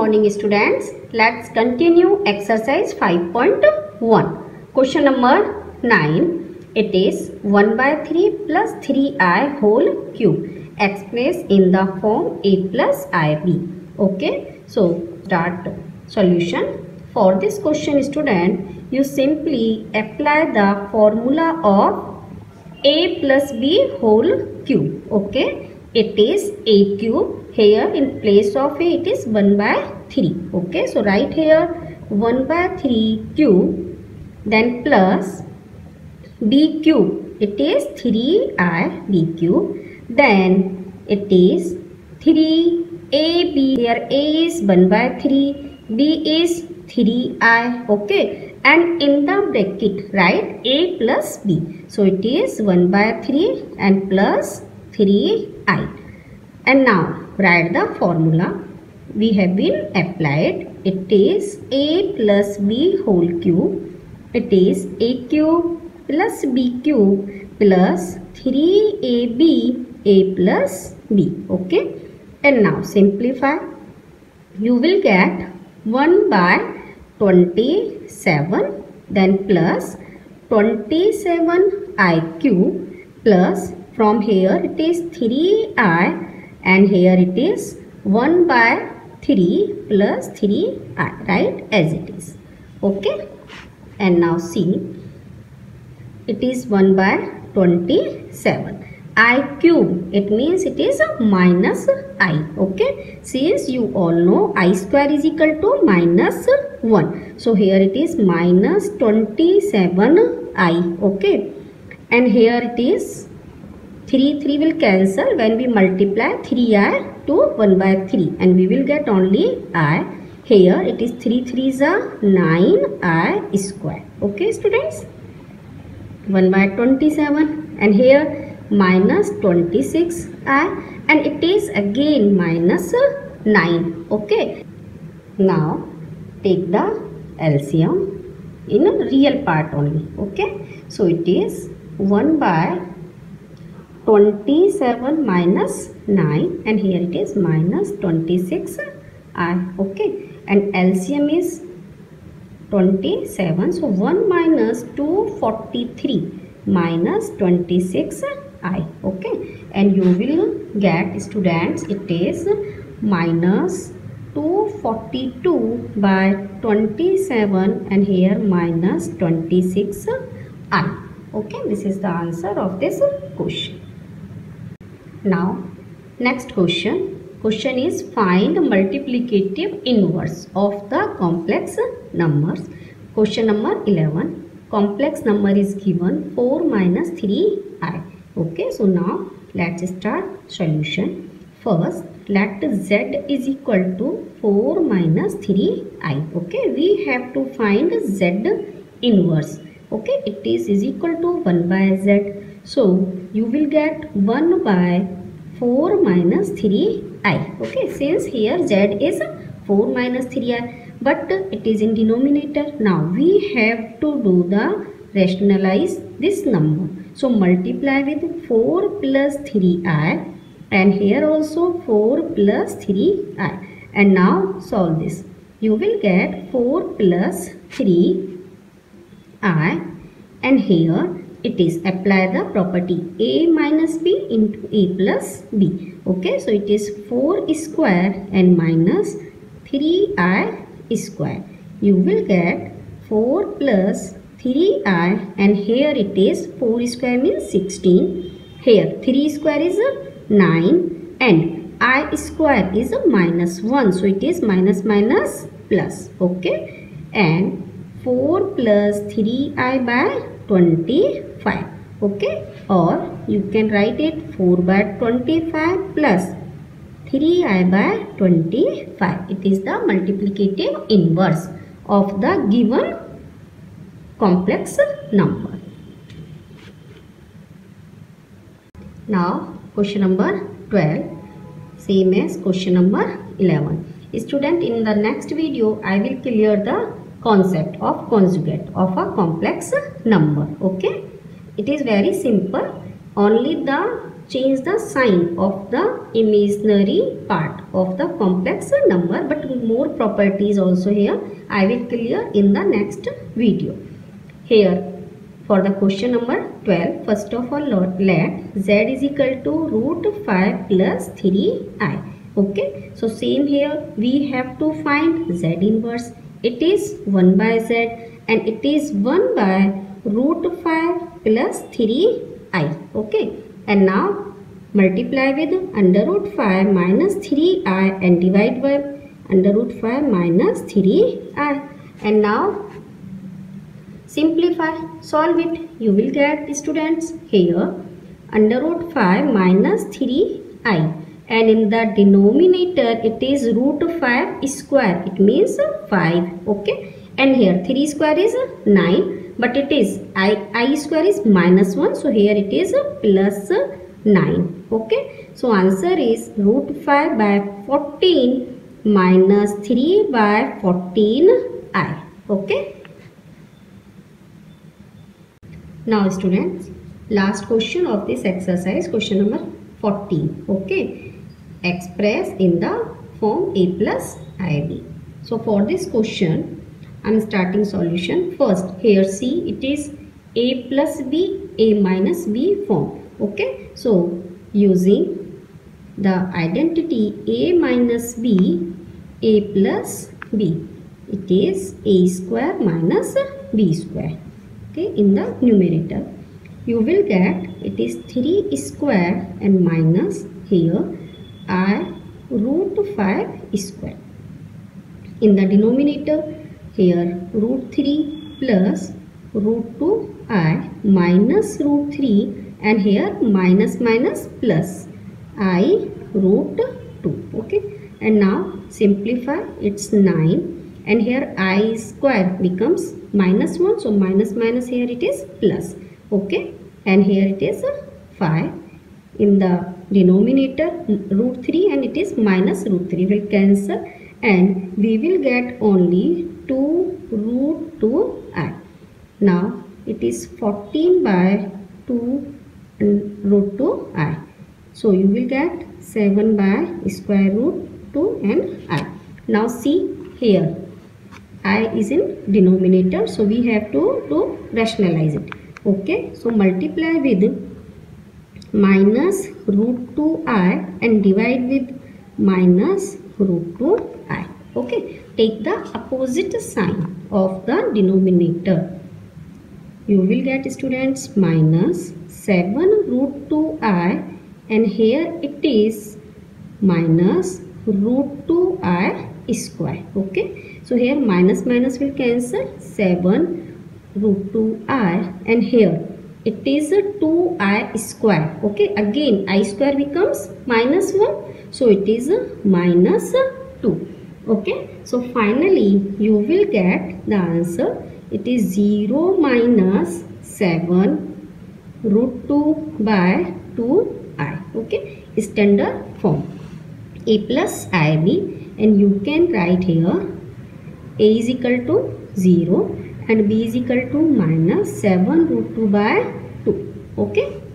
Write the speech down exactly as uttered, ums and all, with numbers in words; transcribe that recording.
morning students. Let's continue exercise five point one. Question number nine. It is one by three plus three i whole cube expressed in the form a plus ib. Okay. So start solution. For this question student, you simply apply the formula of a plus b whole cube. Okay. It is a cube. Here in place of a it is one by three. Okay. So write here one by three cube, then plus b cube. It is three i b cube. Then it is three a b. Here a is one by three. B is three i. Okay. And in the bracket write a plus b. So it is one by three and plus three i. And now write the formula. We have been applied. It is a plus b whole cube. It is a cube plus b cube plus three a b a plus b. Okay. And now simplify. You will get one by twenty-seven, then plus twenty-seven i cube plus from here it is three i and here it is one by three plus three i, right, as it is. Okay. And now see, it is one by twenty-seven. I cube, it means it is a minus I. Okay. Since you all know I square is equal to minus one. So here it is minus twenty-seven i. Okay. And here it is three, three will cancel when we multiply three i to one by three. And we will get only I. Here it is three, three is a nine i square. Okay students. one by twenty-seven. And here minus twenty-six i and it is again minus nine. Okay. Now take the L C M in a real part only. Okay. So it is one by twenty-seven minus nine and here it is minus twenty-six i. Okay. And L C M is twenty-seven. So one minus two hundred forty-three minus twenty-six i. Okay. And you will get students it is minus two hundred forty-two by twenty-seven and here minus twenty-six i. Okay. This is the answer of this question. Now next question. Question is find multiplicative inverse of the complex numbers. Question number eleven. Complex number is given four minus three i. Okay, so now let's start solution. First, let z is equal to four minus three i. Okay, we have to find z inverse. Okay, it is is equal to one by z. So you will get one by four minus three i. Okay, since here z is four minus three i. But it is in denominator. Now we have to do the rationalize this number. So multiply with four plus three i and here also four plus three i. And now solve this. You will get four plus three i and here it is apply the property a minus b into a plus b. Okay, so it is four square and minus three i square. You will get four plus three i and here it is four square means sixteen. Here three square is nine and I square is a minus one. So it is minus minus plus. Okay. And four plus three i by twenty-five. Okay. Or you can write it four by twenty-five plus three i by twenty-five. It is the multiplicative inverse of the given complex number. Now question number twelve, same as question number eleven. Student, in the next video I will clear the concept of conjugate of a complex number. Okay, it is very simple. Only the change the sign of the imaginary part of the complex number, but more properties also here I will clear in the next video. Here for the question number twelve, first of all let z is equal to root five plus three i. Okay, so same here we have to find z inverse. It is one by z and it is one by root five plus three i. Okay, and now multiply with under root five minus three i and divide by under root five minus three i, and now simplify, solve it. You will get, students, here under root five minus three i, and in the denominator it is root five square, it means five. Okay, and here three square is nine, but it is i, I square is minus one, so here it is plus nine. Okay, so answer is root five by fourteen minus three by fourteen i. Okay, now students, last question of this exercise, question number fourteen. Okay, express in the form a plus ib. So for this question I am starting solution. First here see, it is a plus b, a minus b form. Okay, so using the identity a minus b, a plus b, it is a square minus b square. Okay, in the numerator you will get it is three square and minus here I root five square. In the denominator here root three plus root two I minus root three, and here minus minus plus I root two. Okay, and now simplify, it's nine, and here I square becomes minus one, so minus minus here it is plus. Okay, and here it is five. In the denominator root three and it is minus root three will cancel, and we will get only two root two I. Now it is fourteen by two root two I. So you will get seven by square root two and I. Now see here I is in denominator, so we have to do rationalize it. Okay, so multiply with minus root two I and divide with minus root two I. Okay, take the opposite sign of the denominator. You will get, students, minus seven root two I, and here it is minus root two I square. Okay, so here minus minus will cancel, seven root two I, and here it is a two I square. Okay, again I square becomes minus one, so it is a minus two. Okay, so finally you will get the answer. It is zero minus seven root two by two I. Okay, standard form a plus ib, and you can write here a is equal to zero and b is equal to minus seven root two by two. Okay.